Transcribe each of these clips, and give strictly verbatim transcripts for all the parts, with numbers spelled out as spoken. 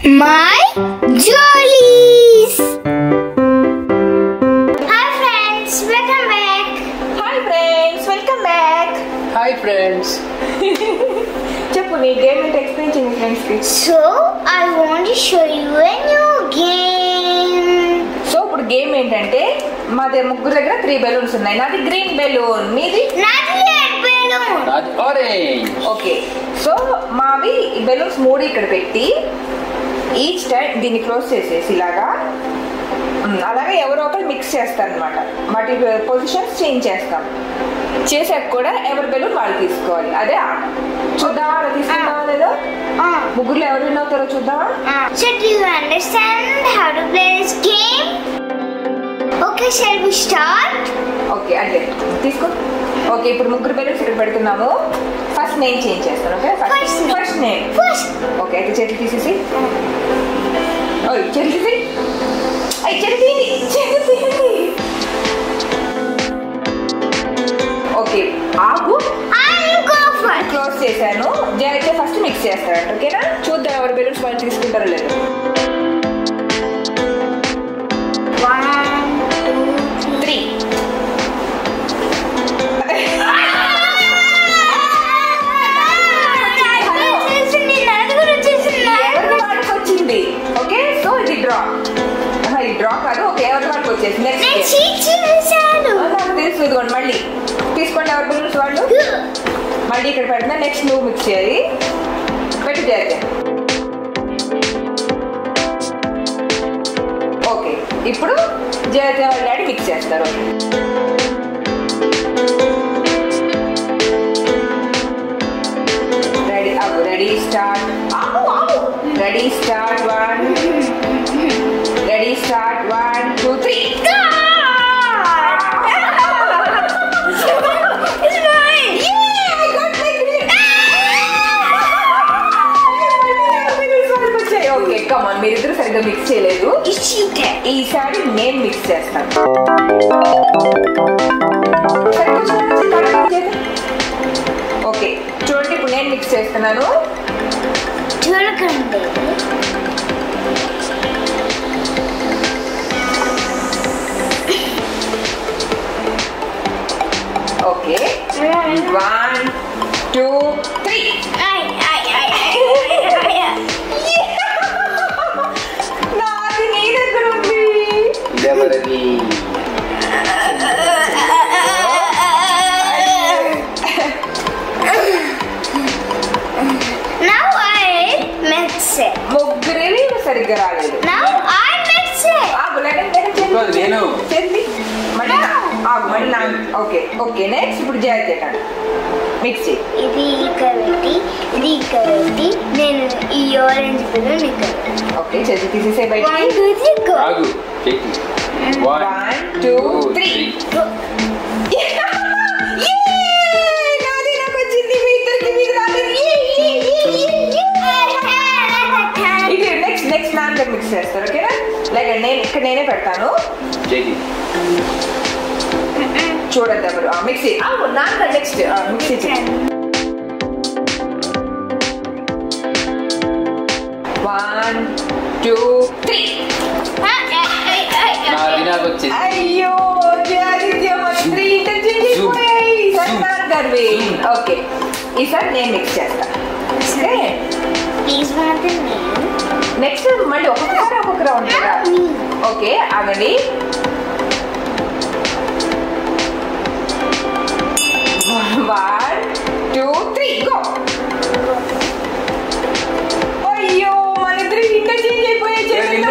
My Jollies! Hi friends, welcome back. Hi friends, welcome back. Hi friends. చెప్పు నీ game ఏంటి explain చేయండి friends కి. So, I want to show you a new game. So ఇప్పుడు game ఏంటంటే మాది ముగ్గురు దగ్గర త్రీ బెలూన్స్ ఉన్నాయి. నాది గ్రీన్ బెలూన్, మీది నాది రెడ్ బెలూన్. నాది ఆరెంజ్. ఓకే. సో మావి ఈ బెలూన్స్ మూడు ఇక్కడ పెట్టి ఈచ్ టైం దీన్ని క్లోజ్ చేసేసి ఇలాగా అలాగే ఎవరో ఒకరు మిక్స్ చేస్తారు అనమాట. వాటి పొజిషన్స్ చేంజ్ చేస్తాం. చేసాక కూడా ఎవరి బెలూన్ వాళ్ళు తీసుకోవాలి. అదే ఆట. చూద్దామా అలా తీసుకుందామా లేదో? ముగ్గురులో ఎవరు విన్ అవుతారో చూద్దామా? So, do you understand how to play this game? Okay, shall we start? Okay అంటే తీసుకో. ఓకే ఇప్పుడు ముగ్గురు బెలూన్స్ ఇక్కడ పెడుతున్నాము. ఫస్ట్ నేను చేంజ్ చేస్తాను. ఓకే ఫస్ట్ ఫస్ట్ నేను First. ఓకే అయితే చేతులు తీసేసి ఓయ్ చేతులు తీసి అయ్యి చేతులు తీయండి చేతులు తీయండి. ఓకే ఆగు. I'll go first. క్లోజ్ చేశాను. జయ అయితే ఫస్ట్ మిక్స్ చేస్తాడు. ఓకేనా? చూద్దాం ఎవరి బెలూన్స్ వాళ్ళు తీసుకుంటారో లేదు. One, two, త్రీ వచ్చింది. ఓకే సో ఇది డ్రా. ఇది డ్రా కాదు. ఓకే ఎవరి వాళ్ళకి వచ్చేసి నెక్స్ట్ నాకు తెలుసు. ఇదిగోండి మళ్ళీ తీసుకోండి ఎవరి బెలూన్స్ వాళ్ళు. మళ్ళీ ఇక్కడ పెడుతున్నా. నెక్స్ట్ నువ్వు మిక్స్ చేయాలి. పెట్టి చేయాలి. ఓకే ఇప్పుడు జయతే వాళ్ళ డాడీ మిక్స్ చేస్తారు. రెడీ ఆగు. Ready start. ఆగు ఆగు. Ready start. One ready start. One two three. Okay come on మీరిద్దరు సరిగ్గా మిక్స్ చేయలేదు. ఈసారి నేను మిక్స్ చేస్తాను. ఓకే చూడండి ఇప్పుడు నేను మిక్స్ చేస్తున్నాను. చూడకండి. Okay one two three. నాది నీ దగ్గర ఉంది. ఇదెవరిది? Now I mix it. ముగ్గురేవి సరిగ్గా రాలేదు. Now I mix it. ఆగు లేదంటే ఇప్పుడు నేను. చెల్లి మళ్ళీ నా- ఆగు మళ్ళీ నా ఓకే ఓకే నెక్స్ట్ ఇప్పుడు జాగ్రత్త మిక్స్ చేయి. ఇది ఇక్కడ పెట్టి ఇది ఇక్కడ పెట్టి నేను ఈ ఆరెంజ్ బెలూన్ ఇక్కడ పెట్టి. ఓకే చెల్లి తీసేసే బయట. One, two, three, go. ఆగు. చెయ్యి. One two three. Go. నాది నాకు వచ్చింది. మీ ఇద్దరికి మీది రాలేదు. ఇది నెక్స్ట్ నెక్స్ట్ నా దగ్గర మిక్స్ చేస్తారు. ఓకేనా? లైక్ నేను ఇక్కడ నేనే పెడతాను. చెయ్యి. చూడండి ఎవరు మిక్సీ నా నెక్స్ట్ మిక్సీ వన్ టూ త్రీ. నాది నాకు వచ్చింది. అయ్యో త్రీ ఇంటర్చేంజ్ అయిపోయాయి. గర్వే ఓకే ఈసారి నేను మిక్స్ చేస్తాను. Please want the name. Next మళ్ళీ ఒక్కొక్కసారి ఒక్కొక్కరు ఉంటారా? ఓకే ఆగండి. One two three go. అయ్యో మన ఇద్దరు ఇంటర్చేంజ్ అయిపోయాయి.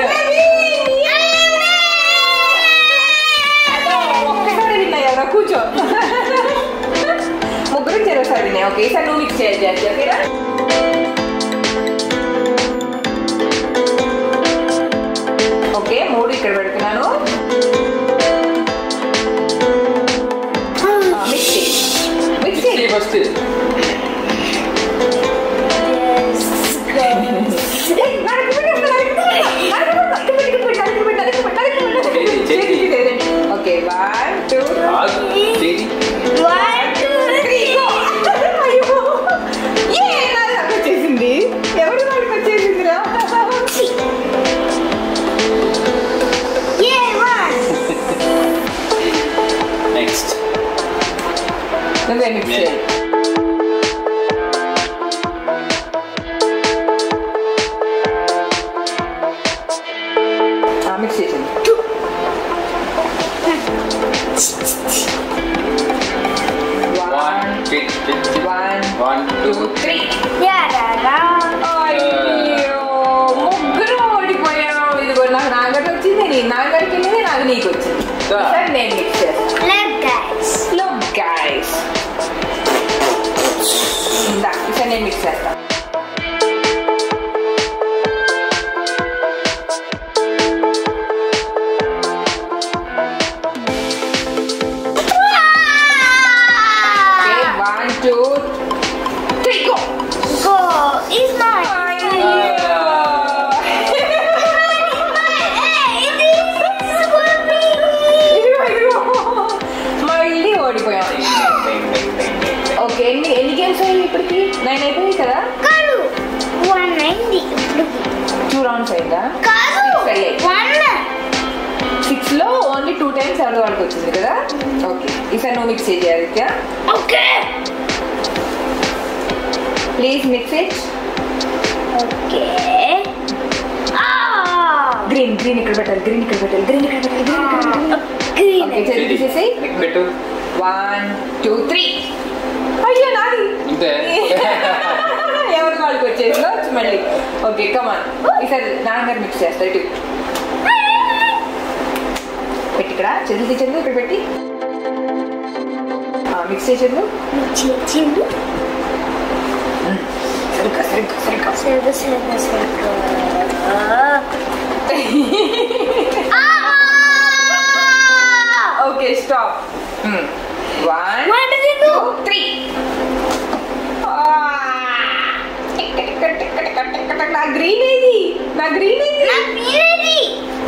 ఒక్కసారి విన్నాయి ఎవరా కూర్చో. ముగ్గురు చెరోసారి విన్నాయి. ఓకే ఈసారి నువ్వు మిక్స్ చేయాలి. ఓకేనా? ఓకే మూడు ఇక్కడ పెడుతున్నాను. మిక్సీ మిక్సీ నువ్వే మిక్స్ చేయాలి. మిక్స్ చేసింది. One two three. అయ్యో ముగ్గురు ఓడిపోయాం. ఇదిగో నాకు నాగరికి వచ్చింది, నీ నాగరికి వెళ్ళింది, నాకు నీకు వచ్చింది. సార్ నేను మిక్స్ చేస్తాను. Look guys. ఇందా సార్ నేను మిక్స్ చేస్తాను. ఎన్ని ఎన్ని గేమ్స్ అయ్యాయి ఇప్పటికి? నైన్ అయిపోయాయి కదా? టూ రౌండ్స్ అయిందా? సిక్స్ లో ఓన్లీ టూ టైమ్స్ ఎవరి వాళ్ళకి వచ్చింది కదా? ఓకే ఈసారి నువ్వు మిక్స్ చేయాలి. Okay please mix it. Okay green green ఇక్కడ పెట్టాలి, గ్రీన్ ఇక్కడ పెట్టాలి, గ్రీన్ ఇక్కడ పెట్టాలి, గ్రీన్ గ్రీన్ తీసేసి పెట్టు. One two three. అయ్యో నాది ఎవరి వాళ్ళకి వచ్చేసి మళ్ళీ. ఓకే కమాన్ ఈసారి నాన్నగారు మిక్స్ చేస్తారు. ఇటు పెట్టి ఇక్కడ చెల్లి చెల్లు ఇక్కడ పెట్టి మిక్స్ చేసేది. సరిగ్గా సరిగ్గా సరిగ్గా సరిగ్గా సరిగ్గా సరిగ్గా. Okay stop. One two three. నా గ్రీన్ ఏది? నా గ్రీన్ ఏది?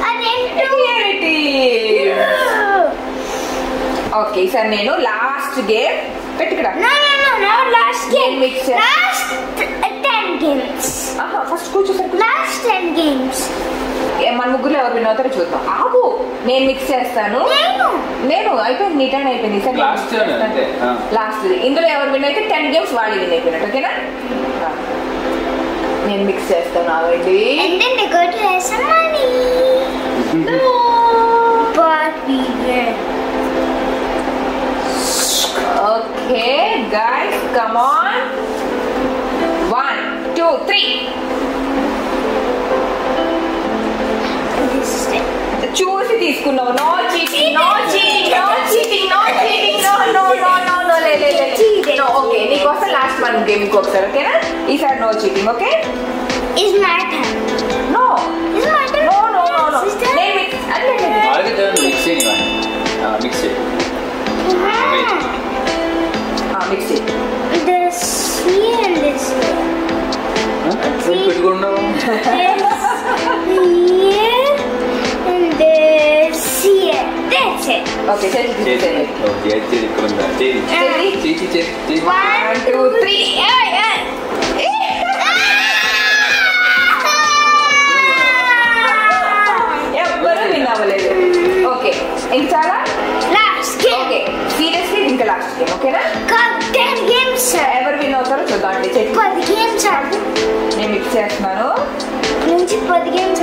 ఓకే సార్ నేను లాస్ట్ గేమ్ పెట్టి ఇక్కడ last game mix ten games. First కూర్చో సార్. లాస్ట్ టెన్ గేమ్స్ మన ముగ్గురు ఎవరు విన్ అవుతారో చూద్దాం. ఆగు నేను మిక్స్ చేస్తాను. నేను అయిపోయింది, నీ టైం అయిపోయింది సార్. లాస్ట్ ఇందులో ఎవరు విన్ అయితే టెన్ గేమ్స్ వాళ్ళు విన్ అయిపోయినట్టు. ఓకేనా? నేను మిక్స్ చేస్తాను. ఆగండి. Okay guys come on. One two three. చూసి తీసుకున్నావు. No cheating, no cheating, no cheating, no cheating, no no no no no లే లే లే నో. ఓకే నీకోసం లాస్ట్ వన్ గేమ్ ఇంకొకసారి. ఓకేనా? ఈసారి no cheating. Okay is my turn. No is my turn. No no no no నేను mix అంటే already turn mix చేయండి. ఆ మిక్స్ చేయండి. ఆ మిక్స్ చేయండి. This here and this here. ఆ పెట్టుకున్నావు. ఓకే చెల్లి చేయండి. ఓకే చేయి ఇక్కడ ఉందా? చేయి చెల్లి చేయి చేయి చేయి. One two three. ఎవ్వరు విన్ అవ్వలేదు. ఓకే ఇంక చాలా లాస్ట్ గేమ్. ఓకే సీరియస్లీ ఇంకా లాస్ట్ గేమ్. ఓకేనా? Ten games. ఎవరు విన్ అవుతారో చూద్దాం అండి. చెల్లి పది గేమ్స్ నేను మిక్స్ చేస్తున్నాను. నుంచి పది games.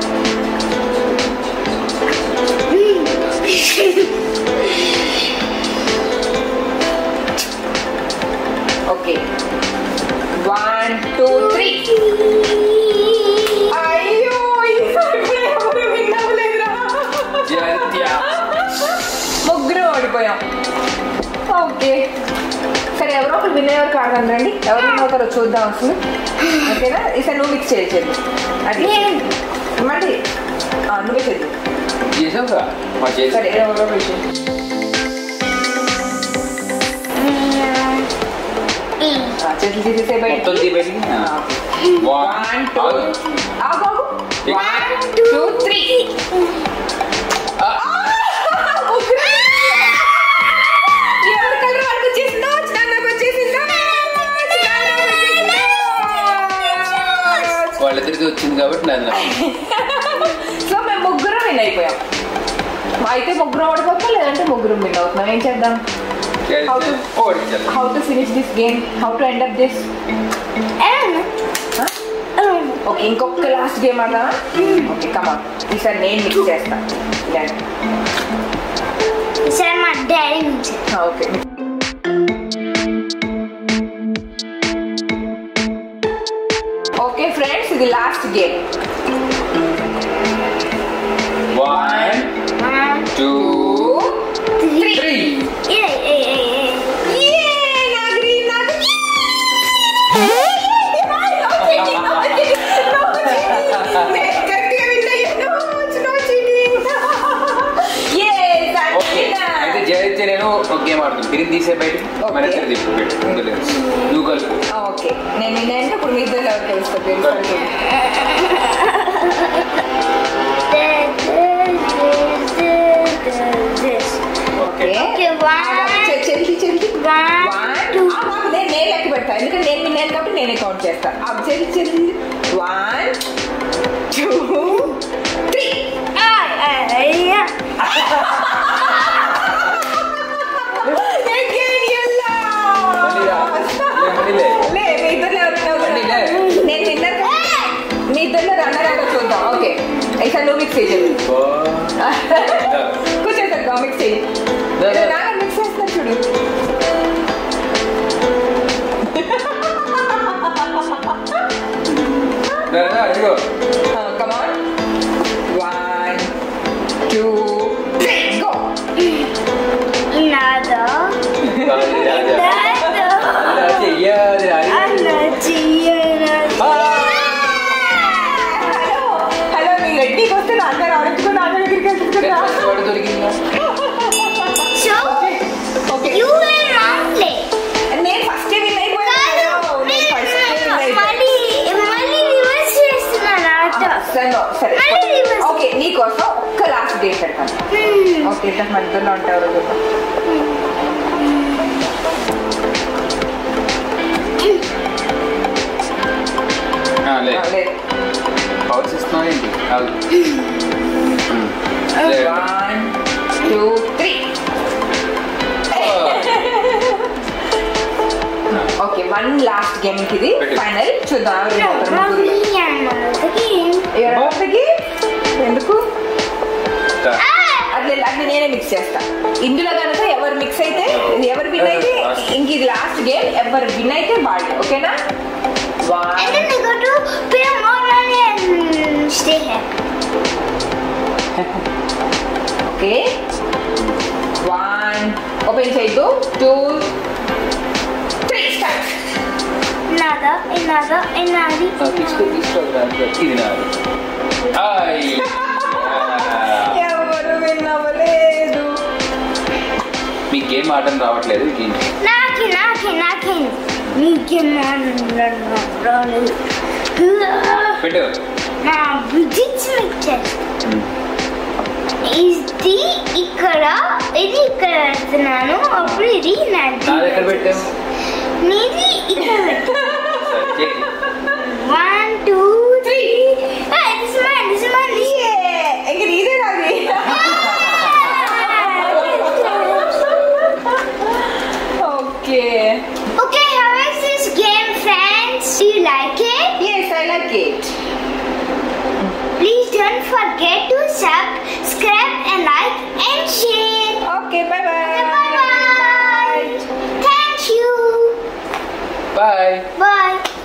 Okay one two three. అయ్యో ఎవరు విన్ అవ్వలేదురా. ముగ్గురు ఓడిపోయాం. ఓకే సరే ఎవరో ఒకరు విన్ అయ్యేవారు కాదు రండి. ఎవరు విన్ అవుతారో చూద్దాం అసలు. ఓకేనా? ఈసారి నువ్వు మిక్స్ చేయలేదు. అది మళ్ళీ నువ్వే చేద్దాం. చేసావుగా మా చేసి. సరే ఎవరో విషయం చేతులు తీసేసే మొత్తం తీ బయటికి. వన్ టూ ఆగు ఆగు. One two three. ఎవరి కలర్ వాళ్ళకి వచ్చేసిందో నాకు వచ్చేసిందో. వాళ్ళిద్దరికి వచ్చింది కాబట్టి నాది. సో మేము ముగ్గురం విన్ అయిపోయాం. అయితే ముగ్గురం ఓడిపోతాం, లేదంటే ముగ్గురం విన్ అవుతున్నాం. ఏం చేద్దాం? How to ఓడించాలి. how to finish this game? How to end up this? I don't know. Huh? I don't know. Okay ఇంకొక లాస్ట్ గేమ్ అదా ఓకే కమాన్ ఈసారి నేను మిక్స్ చేస్తా ఈసారి మా డాడీ నుంచి ఓకే ఓకే ఫ్రెండ్స్ ఇది last game One, two, three. అయితే జయితే నేను ఒక గేమ్ ఆడుతాను తిరిగి తీసే బయట మన ఇద్దరు తీసుకు పెట్టు నువ్వు కలుపు ఓకే నేను నేనంటే ఇప్పుడు మీ ఇద్దరు ఎవరు తెలుస్తుంది ఓకే చెల్లి చెల్లి నేను నేను లెక్క పెడతా ఎందుకంటే నేను విన్నాను కాబట్టి నేనే కౌంట్ చేస్తా చెల్లి చెల్లి వన్ టూ త్రీ నేను విన్నాను మీ ఇద్దరు రన్నర్ చూద్దాం ఓకే అయితే నువ్వు మిక్స్ చేయండి కూర్చోండి మిక్స్ చేయండి నాగా మిక్స్ చేస్తాను చూడు come on one two three go nada hello మీ రెడ్డికి వస్తే నా అందరు ఆడించుకుని నా దగ్గరికి వెళ్తున్నా so you will not play నేను ఫస్ట్ విన్ అయిపోయాను సరే ఓకే నీకోసం ఒక్క లాస్ట్ గేమ్ పెడతాను ఓకే ఇంత మధ్యలో ఉంటారు పవర్స్ ఇస్తున్నావు ఏంటి one two three okay one last game ఇది ఫైనల్ చూద్దాం ఎందుకు అట్లా అట్లా నేనే మిక్స్ చేస్తా ఇందులో కనుక ఎవరు మిక్స్ అయితే ఎవరు విన్ అయితే ఇంక ఇది లాస్ట్ గేమ్ ఎవరు విన్ అయితే వాళ్ళు ఓకేనా ఓకే వన్ ఓపెన్ చేయొద్దు two three start nada nada nada తీసుకో తీసుకో ఇది నాది ఎవరు విన్ అవ్వలేదు మీ గేమ్ ఆడడం రావట్లేదు నాకి నాకి నాకి నీకేం రాలేదు పెట్టు నా బ్రిడ్జ్ మిక్చర్ ఇది ఇక్కడ ఇది ఇక్కడ పెడుతున్నాను అప్పుడు ఇది నాది ఎక్కడ పెట్టావు నీది ఇక్కడ one two three this my this my ఇంక నీదే నాది okay Okay, how is this game, friends? Do you like it? yes I like it Please don't forget to subscribe and like and share. okay bye bye Bye bye. Thank you. Bye. Bye.